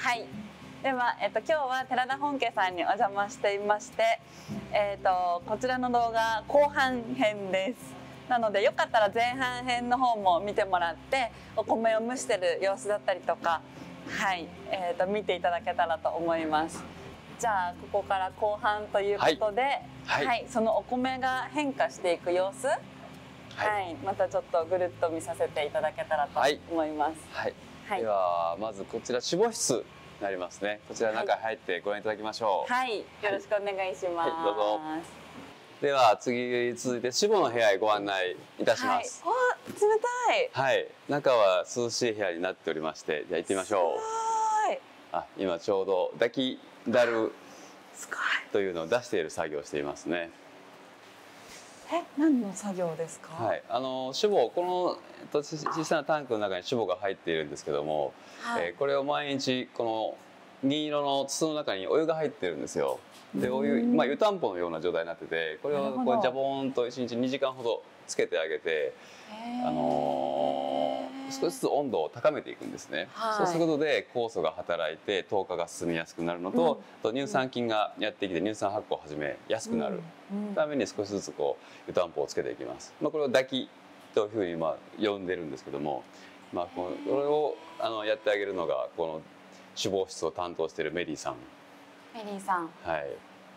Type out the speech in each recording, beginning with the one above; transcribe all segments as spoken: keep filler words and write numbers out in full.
はい。では、えっと、今日は寺田本家さんにお邪魔していまして、えっと、こちらの動画後半編です。なのでよかったら前半編の方も見てもらってお米を蒸してる様子だったりとか、はい、えっと、見ていただけたらと思います。じゃあここから後半ということで、はい、はい、そのお米が変化していく様子、はい、はい、またちょっとぐるっと見させていただけたらと思います。はい、 はい、ではまずこちら守護室になりますね。こちら中入ってご覧いただきましょう。 はい、よろしくお願いします。はい、どうぞ。 では次続いて守護の部屋へご案内いたします。 はい、冷たい。 はい、中は涼しい部屋になっておりまして、じゃあ行ってみましょう。あ、今ちょうど抱きだるというのを出している作業をしていますね。 え、何の作業ですか？ はい、あの守護、この小さなタンクの中に守護が入っているんですけども、はい、えー、これを毎日この銀色の筒の中にお湯が入ってるんですよ。で、お湯、まあ湯たんぽのような状態になってて、これをこうジャボーンといちにちにじかんほどつけてあげて、あのー、少しずつ温度を高めていくんですね。はい、そうすることで酵素が働いて糖化が進みやすくなるのと、うん、乳酸菌がやってきて乳酸発酵を始めやすくなるために少しずつこう湯たんぽをつけていきます。まあ、これを抱きというふうにまあ呼んでるんですけども、まあ、これをあのやってあげるのがこの守護室を担当しているメリーさん。 メリーさん。 はい。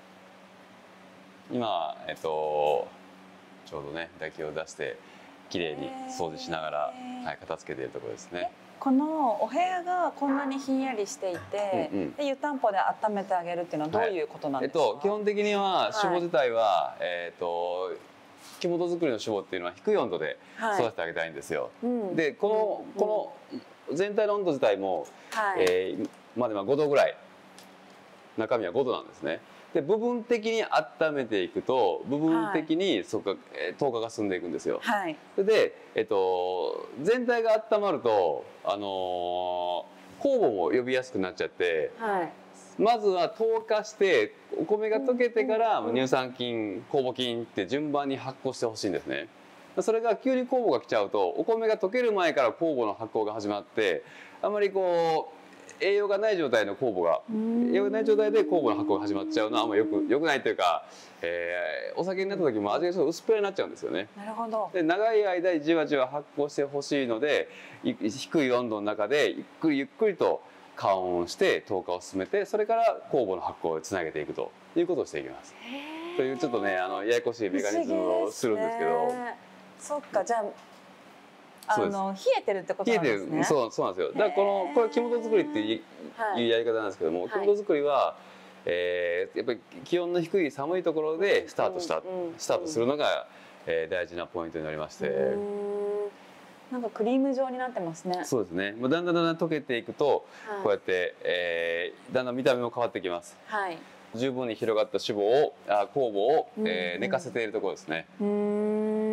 今えっとちょうどね抱きを出してきれいに掃除しながら、はい、片付けているところですね。 このお部屋がこんなにひんやりしていて、うんうん、で湯たんぽで温めてあげるっていうのはどういうことなんですか？はい、えっと基本的には守護自体は、はい、えっと木本作りの守護っていうのは低い温度で育ててあげたいんですよ。はい、うん、でこのこの全体の温度自体も、はい、えー、まあでもごどぐらい、中身はごどなんですね。で部分的に温めていくと部分的にそこ、はい、糖化が進んでいくんですよ。はい、で、えっと、全体が温まると、あのー、酵母も呼びやすくなっちゃって、はい、まずは糖化してお米が溶けてから乳酸菌酵母菌って順番に発酵してほしいんですね。それが急に酵母が来ちゃうとお米が溶ける前から酵母の発酵が始まってあまりこう栄養がない状態の酵母が栄養がない状態で酵母の発酵が始まっちゃうのはあんまりよくよくないというか、えー、お酒になった時も味がちょっと薄っぺらになっちゃうんですよね。 なるほど。 で長い間じわじわ発酵してほしいので低い温度の中でゆっくりゆっくりと加温して糖化を進めてそれから酵母の発酵をつなげていくということをしていきます。というちょっとねあのややこしいメカニズムをするんですけど。 そっか、じゃああの冷えてるってことなんですね。 冷えてる、そうそうなんですよ。だからこのこれ木本作りっていう、はい、いうやり方なんですけども、木本作りは、えー、やっぱり気温の低い寒いところでスタートした、うんうん、スタートするのが、えー、大事なポイントになりまして。 なんかクリーム状になってますね。 そうですね。もうだんだんだんだん溶けていくと、はい、こうやって、えー、だんだん見た目も変わってきます。はい。十分に広がった脂肪を、あ、酵母を、えー、寝かせているところですね。 うん。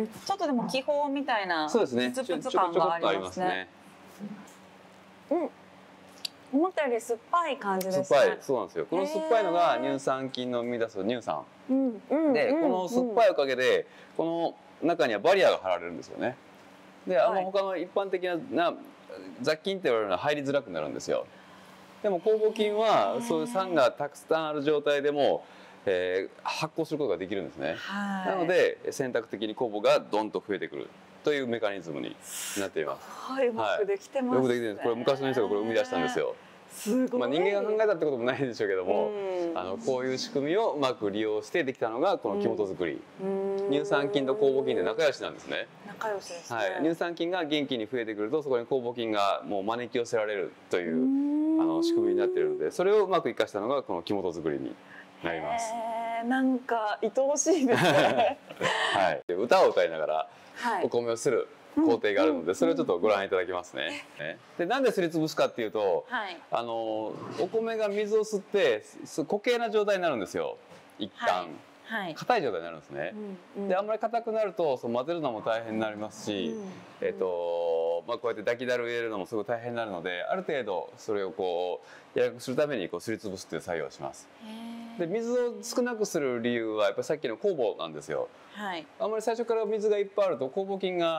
ちょっとでも気泡みたいな。 そうですね。 プツプツ感がありますね。うん。思ったより酸っぱい感じですね。 酸っぱい、そうなんですよ。この酸っぱいのが乳酸菌の生み出す乳酸。うんうん、で、この酸っぱいおかげで、この中にはバリアが張られるんですよね。で、あの他の一般的な、な雑菌って言われるのは入りづらくなるんですよ。でも酵母菌はそういう酸がたくさんある状態でも、えー、発酵することができるんですね。なので選択的に酵母がどんと増えてくるというメカニズムになっています。 はい、うまくできてますね。 よくできてるんです。これ昔の人がこれ生み出したんですよ。 すごい。 まあ人間が考えたってこともないでしょうけども、あのこういう仕組みをうまく利用してできたのがこの木本作り。乳酸菌と酵母菌で仲良しなんですね。 仲良しですね。 はい、乳酸菌が元気に増えてくるとそこに酵母菌がもう招き寄せられるというあの仕組みになっているので、それをうまく生かしたのがこの木本作りになります。 なんか愛おしいですね。 はい、歌を歌いながらお米をする工程があるので、それをちょっとご覧いただきますね。で、なんですりつぶすかっていうと、はい、あのお米が水を吸って固形な状態になるんですよ。一旦。はい、硬い状態になるんですね。うんうん、であんまり硬くなるとそう混ぜるのも大変になりますし、うん、えっとまあこうやって抱きだる入れるのもすごい大変になるので、ある程度それをこうやわらかくするためにこうすりつぶすっていう作業をします。で水を少なくする理由はやっぱりさっきの酵母なんですよ。はい、あんまり最初から水がいっぱいあると酵母菌が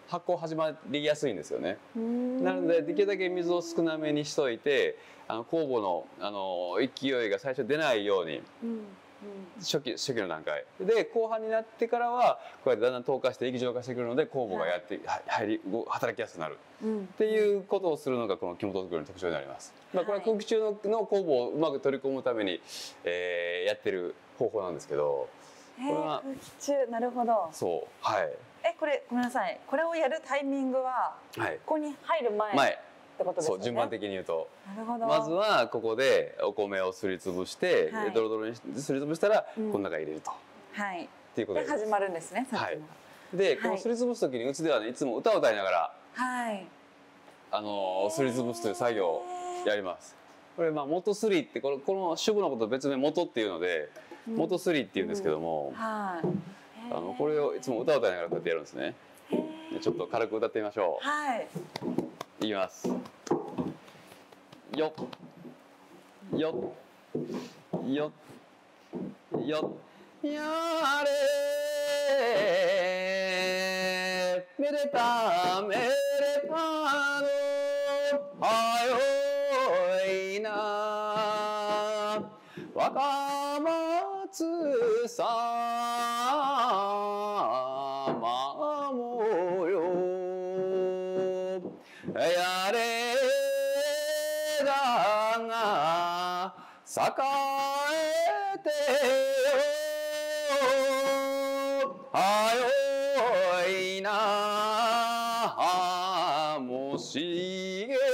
発酵始まりやすいんですよね。なのでできるだけ水を少なめにしといて、あの酵母のあの勢いが最初出ないように、うんうん、初期初期の段階で、後半になってからはこうやってだんだん糖化して液状化してくるので酵母がやって、はい、入り働きやすくなる、うん、っていうことをするのがこの木本作りの特徴になります。まあ、これは空気中のの酵母をうまく取り込むために、えー、やってる方法なんですけど、 これは空気中、なるほど。 そう、はい。 え、これごめんなさい。これをやるタイミングは、はい、ここに入る前。 前ってことですよね。 そう、順番的に言うと、 なるほど。 まずはここでお米をすりつぶして、はい、ドロドロにすりつぶしたら、うん、この中に入れると、はい、っていうことで始まるんですね。 はい。で、このすりつぶす時にうちではね、いつも歌を歌いながら、はい、あのすりつぶすという作業をやります。これまあ元すりってこのこの主語のことを別名元っていうので、うん、元すりっていうんですけども、うん、はい。あのこれをいつも歌を歌いながらこうやってやるんですね。ちょっと軽く歌ってみましょう。はい。いきます。よっよっよっよっやれめでためでたのはよいな若松さまもよやれだが栄えてよはよいなはもしげ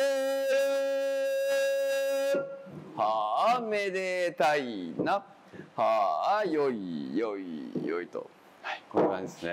はめでたいなはよいよいよいと、はい、こんな感じですね。はい。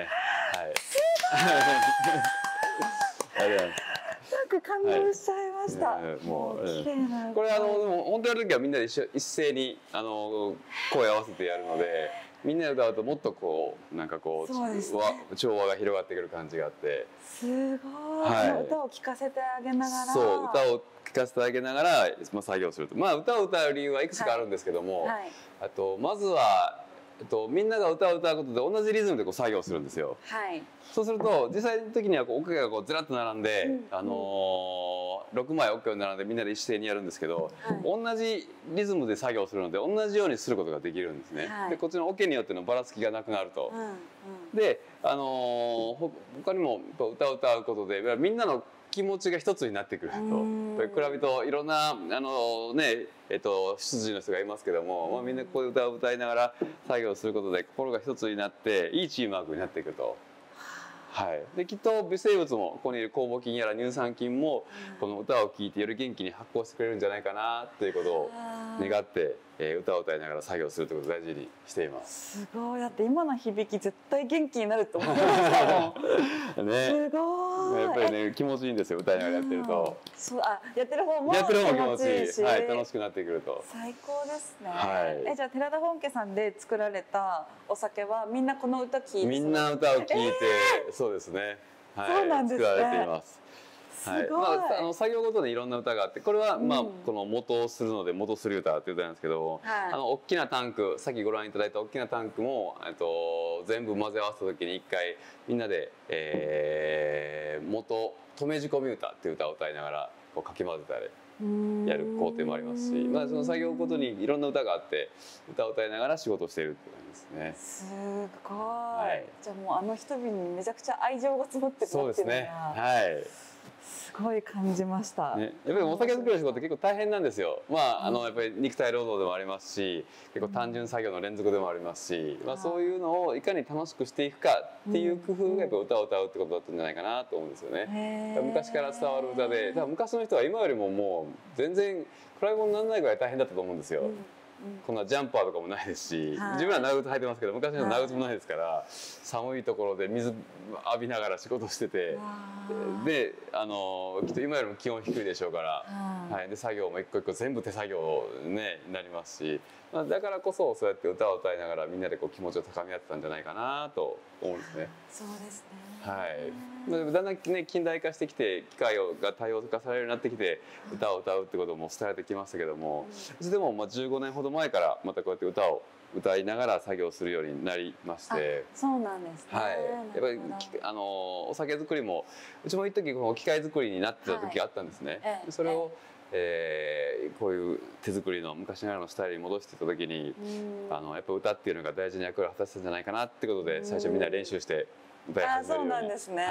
ありがとうございます。 なんか感動しちゃいました。はい、 えー、もう綺麗な。これあのでも本当やる時はみんなで一緒一斉にあの声合わせてやるので、みんなで歌うともっとこうなんかこう、そうですね、調和が広がってくる感じがあって、 すごい、はい、歌を聴かせてあげながら、 そう歌を聴かせてあげながらまあ作業すると、まあ歌を歌う理由はいくつかあるんですけども、はいはい、あとまずは。えっと、みんなが歌を歌うことで同じリズムでこう作業するんですよ。はい、そうすると実際の時にはこうおけがこうずらっと並んで、うん、あのー、ろくまいおけを並んでみんなで一斉にやるんですけど、はい、同じリズムで作業するので同じようにすることができるんですね。はい、でこっちのおけによってのばらつきがなくなると。うんうん、で、あのー、他にも歌を歌うことでみんなの気持ちが一つになってくると。比べるといろんなあのねえっと出自の人がいますけども、まあ、みんなこういう歌を歌いながら作業することで心が一つになっていいチームワークになっていくと。はい、できっと微生物もここにいる酵母菌やら乳酸菌もこの歌を聴いてより元気に発酵してくれるんじゃないかなということを願って、えー、歌を歌いながら作業するということを大事にしています。 すごい。だって今の響き絶対元気になると思いましたもん。ね、すごい。 やっぱりね気持ちいいんですよ、歌いながらやってると。 そう、あ、やってる方もやってる方も気持ちいいし、はい、楽しくなってくると。 最高ですね。はい、え、じゃあ寺田本家さんで作られたお酒はみんなこの歌聴いて、 みんな歌を聴いて、えー、そうですね。はい、そうなんですね。作られています。はい、まあ、あの作業ごとにいろんな歌があって、これは、まあ、うん、この元をするので元する歌っていう歌なんですけど、はい、あの大きなタンク、さっきご覧いただいた大きなタンクも、えっと、全部混ぜ合わせた時に一回みんなで、えー、元留め仕込み歌っていう歌を歌いながらこうかき混ぜたりやる工程もありますし、まあ、その作業ごとにいろんな歌があって歌を歌いながら仕事をしているって感じですね。 すごい、はい、じゃあもうあの人々にめちゃくちゃ愛情が詰まってるっていうのが、そうですね、はい、すごい感じました。ね、 やっぱりお酒作る仕事って結構大変なんですよ。まあ、あのやっぱり肉体労働でもありますし、結構単純作業の連続でもありますし、まあ、そういうのをいかに楽しくしていくかっていう工夫がやっぱ歌を歌うってことだったんじゃないかなと思うんですよね。昔から伝わる歌で、多分昔の人は今よりももう全然比べ物にならないぐらい大変だったと思うんですよ。うん、こんなジャンパーとかもないですし、はい、自分は長靴履いてますけど昔の長靴もないですから、はい、寒いところで水浴びながら仕事してて、であのきっと今よりも気温低いでしょうから、はい、で作業も一個一個全部手作業、ね、になりますし、まあ、だからこそそうやって歌を歌いながらみんなでこう気持ちを高め合ってたんじゃないかなと思うんですね。 そうですね。 はい。だんだんね近代化してきて機械が多様化されるようになってきて歌を歌うってことも伝えてきましたけども、いつでもまあじゅうごねんほどど前からまたこうやって歌を歌いながら作業するようになりまして。 そうなんですね。 はい、やっぱりあのお酒作りもうちも一時この機械作りになってた時があったんですね。はい、それを、えー、こういう手作りの昔ながらのスタイルに戻していた時に、あのやっぱ歌っていうのが大事な役割を果たしたんじゃないかなってことで、最初みんな練習して歌い始めるように、 そうなんですね。はい、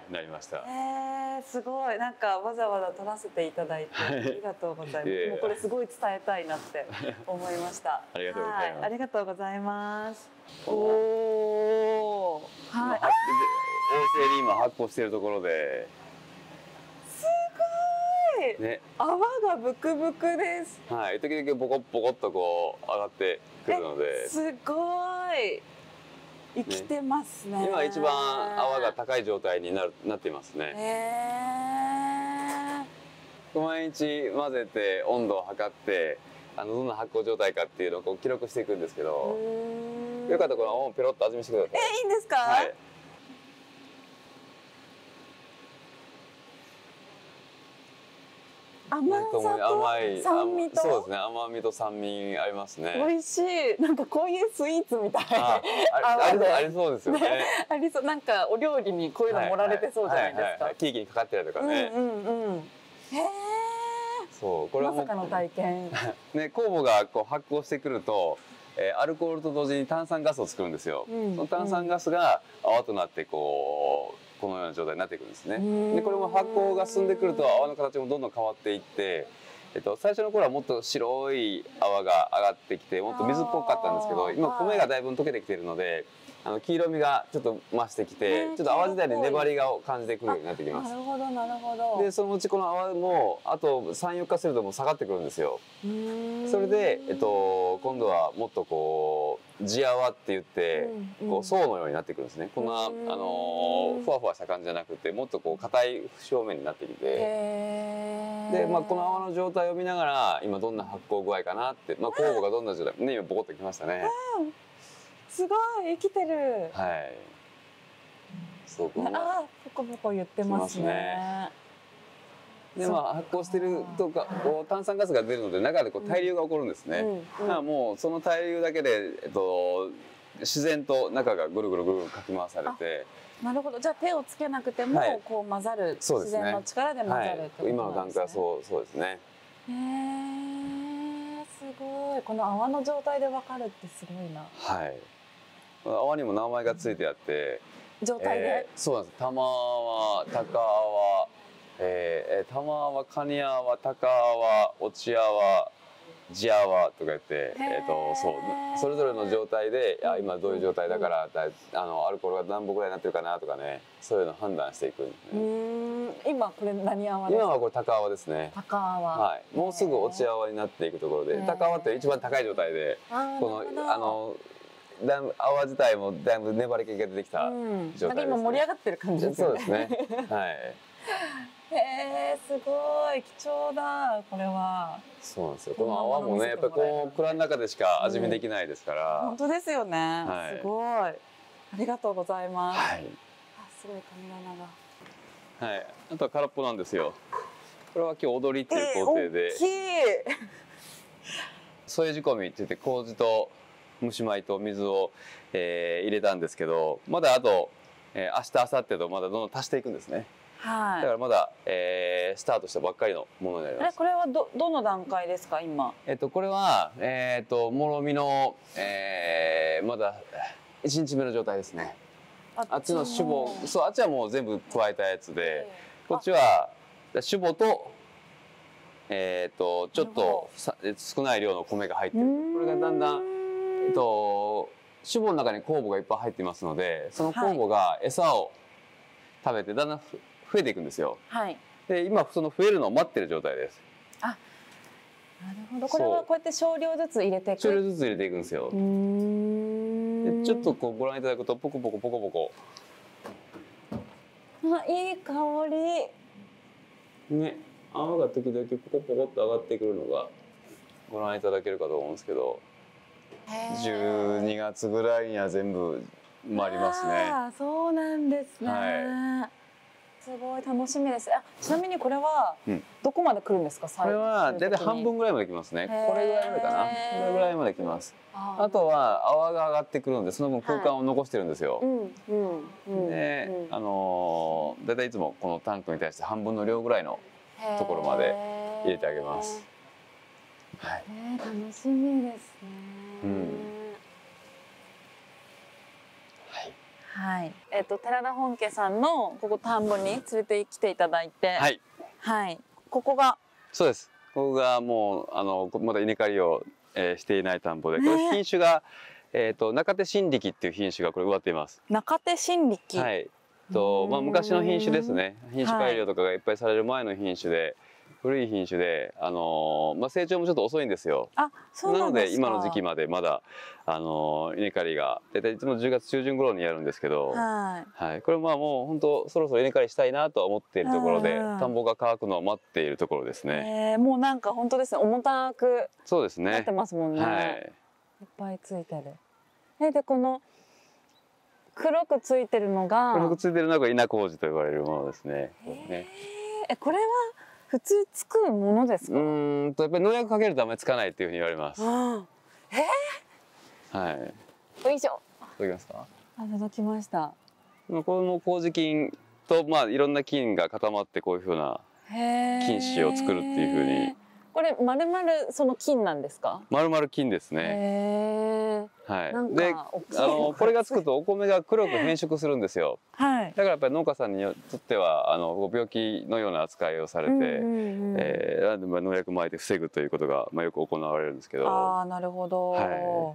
なりました。 えー、すごい、なんかわざわざ撮らせていただいてありがとうございます。もうこれすごい伝えたいなって思いました。 ありがとうございます。 ありがとうございます。おお、はい。 旺盛に今発酵しているところで。 すごい。ね、泡がブクブクです。 はい、時々ボコボコっとこう上がってくるので。 すごい。生きてますね。 ね、今一番泡が高い状態になるなっていますね。へー。毎日混ぜて温度を測って、あのどんな発酵状態かっていうのをこう記録していくんですけど。よかったらこの泡をペロッと味見してください。 え、いいんですか？はい。甘さと甘い酸味と、 そうですね、甘みと酸味ありますね。 美味しい。なんかこういうスイーツみたい。 あ、ありありそうですよね。 ありそう。なんかお料理にこういうの盛られてそうじゃないですか。 ケーキにかかってたりとかね。 うんうんうん。へえ。 そう、これはまさかの体験。 ね、酵母がこう発酵してくると、えー、アルコールと同時に炭酸ガスを作るんですよ。うん、その炭酸ガスが泡となってこう。このような状態になっていくんですね。でこれも発酵が進んでくると泡の形もどんどん変わっていって、えっと、最初の頃はもっと白い泡が上がってきてもっと水っぽかったんですけど、今米がだいぶ溶けてきているので、あの黄色みがちょっと増してきて、ちょっと泡自体で粘りがを感じてくるようになってきます。 なるほどなるほど。 でそのうちこの泡もあとさん、よっかするともう下がってくるんですよ。それで、えっと、今度はもっとこう地泡って言って、こう層のようになってくるんですね。こんなあのふわふわした感じじゃなくてもっとこう硬い表面になってきて、で、まあ、この泡の状態を見ながら今どんな発酵具合かなって、まあ、酵母がどんな状態ね、今ボコッときましたね。 すごい生きてる。 はい。そうこんな。 あ、ポコポコ言ってますね。 で、まあ発酵してるとか、こう炭酸ガスが出るので中でこう対流が起こるんですね。だからもうその対流だけでえっと自然と中がぐるぐるぐるぐるかき回されて。 なるほど。じゃあ手をつけなくても、はい、こう混ざる、自然の力で混ざるってことなんですね。 今の段階はそうそうですね。 へえ、すごい。この泡の状態でわかるってすごいな。 はい。泡にも名前がついてあって、 状態で、 えー、そうなんです。玉泡、高泡、えー、玉泡、カニ泡、高泡、落ち泡、地泡とか言って、えーとそうそれぞれの状態で、いや今どういう状態だからだあのアルコールが何本ぐらいになってるかなとかね、そういうの判断していくんですね。 うん今これ何泡ですか？ 今はこれ高泡ですね。 高泡。 はい。もうすぐ落ち泡になっていくところで、高泡って一番高い状態で、このあのだいぶ泡自体もだいぶ粘り気が出てきた状態ですね。 なんか今盛り上がってる感じですよね。 そうですね。はい。 へえ、すごい貴重だこれは。 そうなんですよ。この泡もね、やっぱりこう蔵の中でしか味見できないですから。 本当ですよね。はい、すごい。ありがとうございます。はい。あ、すごい神棚が。 はい。あとは空っぽなんですよ。これは今日踊りっていう工程で。 大きい。 添え仕込みって言って麹と蒸し米と水を、えー、入れたんですけど、まだあと、えー、明日明後日とまだどんどん足していくんですね。はい、だからまだ、えー、スタートしたばっかりのものになります。 これはどどの段階ですか今？ えっとこれはえっともろみの、えー、まだいちにちめの状態ですね。あっちの酒母、そうあっちはもう全部加えたやつで、こっちは酒母とえっとちょっと少ない量の米が入ってる。これがだんだんえっと酒母の中に酵母がいっぱい入っていますので、その酵母が餌を食べてだんだん増えていくんですよ。はい。で今その増えるのを待ってる状態です。 あ、なるほど。これはこうやって少量ずつ入れていく。 少量ずつ入れていくんですよ。でちょっとこうご覧いただくとポコポコポコポコ。 あ、いい香り。ね、泡が時々ポコポコっと上がってくるのがご覧いただけるかと思うんですけど、じゅうにがつぐらいには全部埋まりますね。 あ、そうなんですね。はい。 すごい楽しみです。あ、ちなみにこれはどこまで来るんですか？ これはだいたい半分ぐらいまで来ますね。これぐらいまでかな。これぐらいまで来ます。あとは泡が上がってくるので、その分空間を残してるんですよ。で、あのだいたいいつもこのタンクに対して半分の量ぐらいのところまで入れてあげます。 はい。楽しみですね。うん。はい、えっ、と寺田本家さんのここ田んぼに連れてきていただいて、はい、はい、ここがそうです。ここがもうあのまだ稲刈りを、えー、していない田んぼで、これ品種が、えっ、と中手新力っていう品種がこれ植わっています。 中手新力。 はい。とまあ昔の品種ですね。品種改良とかがいっぱいされる前の品種で。古い品種で、あのーまあ、成長もちょっと遅いんですよ。 あ、そうなんですか。 なので今の時期までまだ、あのー、稲刈りが大体いつもじゅうがつ中旬頃にやるんですけど、はい、はい、これまあもう本当そろそろ稲刈りしたいなとは思っているところで、田んぼが乾くのを待っているところですね。 えー、もうなんか本当ですね、重たくそうですね。 なってますもんね。はい、いっぱいついてる。えでこの黒くついてるのが黒くついてるのが稲麹と呼ばれるものですね。 えー、えこれは普通つくものですか？ うんとやっぱり農薬かけるとあんまりつかないっていうふうに言われます。あえー、はい。 よいしょ。 いただきますか？ あ、いただきました。 この麹菌とまあいろんな菌が固まってこういうふうな菌糸を作るっていうふうに。 これまるまるその菌なんですか？ まるまる菌ですね。はい。で、あのこれがつくとお米が黒く変色するんですよ。はい。だからやっぱり農家さんにとってはあの病気のような扱いをされて、ええ農薬撒いて防ぐということがまあよく行われるんですけど。 ああ、なるほど。はい。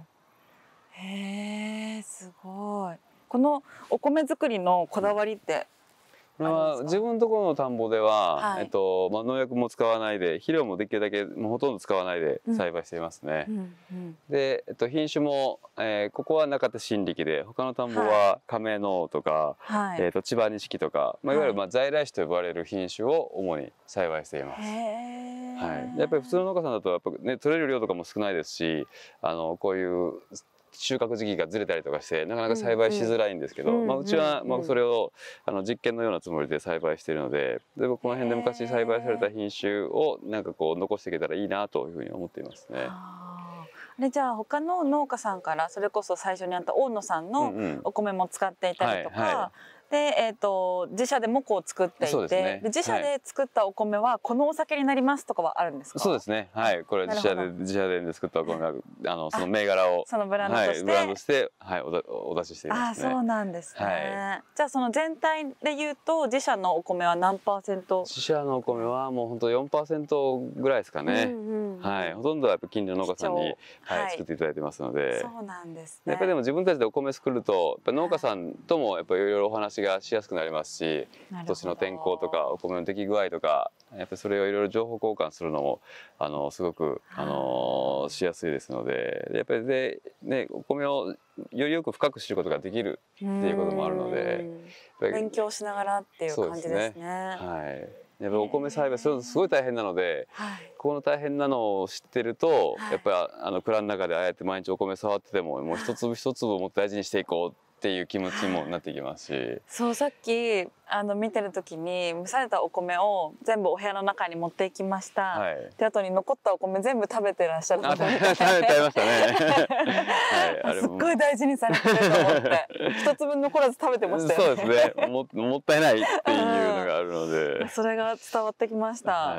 へえ、すごい。このお米作りのこだわりって。 これは自分のところの田んぼでは、はい、えっとまあ、農薬も使わないで肥料もできるだけもうほとんど使わないで栽培していますね。うんうんうん、で、えっと、品種も、えー、ここは中手新力で他の田んぼは亀農とか、はい、えー、と千葉錦とか、まあ、いわゆるまあ在来種と呼ばれる品種を主に栽培しています。はい、やっぱり普通の農家さんだとやっぱ、ね、取れる量とかも少ないですし、あのこういう収穫時期がずれたりとかしてなかなか栽培しづらいんですけど、うんうん、まあ、うちはまあそれをあの実験のようなつもりで栽培しているので、でこの辺で昔栽培された品種をなんかこう残していけたらいいなというふうに思っていますね。 でじゃあ他の農家さんからそれこそ最初にあった大野さんのお米も使っていたりとか。で、えー、と自社でもこう作っていて、ね、で自社で作ったお米はこのお酒になりますとかはあるんですか？ そうですね。はい、これ自社で自社で作ったお米があのその銘柄をそのブランドとして、はい、 ブランドしてはいおお出ししていますね。 あ、そうなんですね。はい、じゃあその全体で言うと自社のお米は何パーセント？ 自社のお米はもう本当よんパーセントぐらいですかね。うんうん、はい、ほとんどはやっぱ近所の農家さんに、はい、はい、作っていただいてますので。 そうなんですね。 やっぱりでも自分たちでお米作るとやっぱ農家さんともやっぱりいろいろお話がしやすくなりますし、今年の天候とかお米の出来具合とかやっぱりそれをいろいろ情報交換するのもあのすごくあのしやすいですので、やっぱりで、ね、お米をよりよく深く知ることができるっていうこともあるので、 勉強しながらっていう感じですね。 はい、やっぱお米栽培するのすごい大変なので、はい、この大変なのを知ってると、はい、やっぱりあの蔵の中でああやって毎日お米触っててももう一粒一粒もっと大事にしていこうっていう気持ちにもなってきますし、 そうさっきあの見てる時に蒸されたお米を全部お部屋の中に持っていきました、はい、で後に残ったお米全部食べてらっしゃるのを見て、 食べちゃいましたねはい、すっごい大事にされてると思って一粒残らず食べてましたよね。 そうですね、も、もったいないっていうのがあるのでそれが伝わってきました、はい、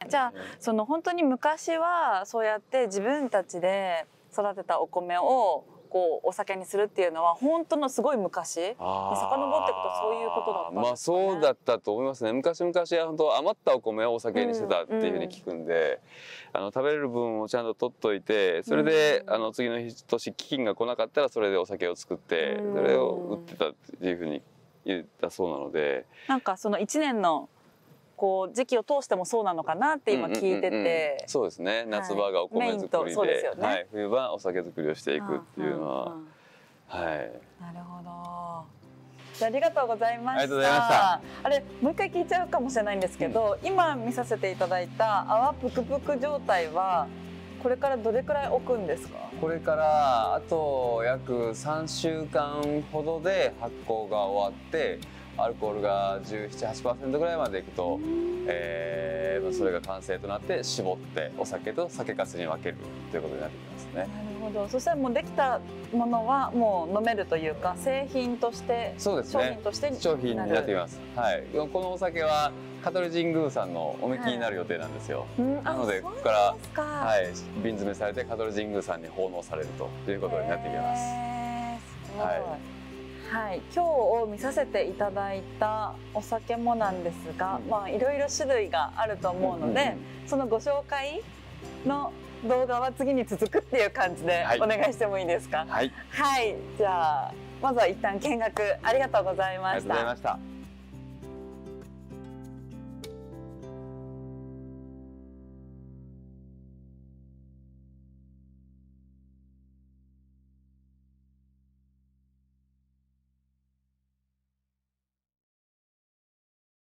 じゃあその本当に昔はそうやって自分たちで育てたお米をこうお酒にするっていうのは本当のすごい昔に遡っていくとそういうことだったんですかね。 まあそうだったと思いますね。昔々は本当余ったお米をお酒にしてたっていうふうに聞くんで、うんうん、あの食べれる分をちゃんと取っといて、それで、うん、あの次の年飢饉が来なかったらそれでお酒を作って、うん、それを売ってたっていうふうに言ったそうなので、 なんかそのいちねんのこう時期を通してもそうなのかなって今聞いてて、うんうんうん、 そうですね。夏場がお米作りで、はいでね、はい、冬場お酒作りをしていくっていうのは、うんうんうん、はい。 なるほど。じゃあ、ありがとうございました。 ありがとうございました。 あれもう一回聞いちゃうかもしれないんですけど、うん、今見させていただいた泡ぷくぷく状態はこれからどれくらい置くんですか？ これからあと約さんしゅうかんほどで発酵が終わって。 アルコールがじゅうなな、はちパーセント ぐらいまでいくと、えー、それが完成となって絞ってお酒と酒粕に分けるということになってきますね。 なるほど。そしたらもうできたものはもう飲めるというか製品としてそうですね、 商品として商品になっています。はい、このお酒は香取神宮さんのお召きになる予定なんですよ。はい、なのでここからはい、瓶詰めされて香取神宮さんに奉納されるということになってきます。 はい、はい、今日見させていただいたお酒もなんですが、うん、まあいろいろ種類があると思うので、うんうん、そのご紹介の動画は次に続くっていう感じでお願いしてもいいですか？はい、はい、じゃあまずは一旦見学ありがとうございました。 ありがとうございました。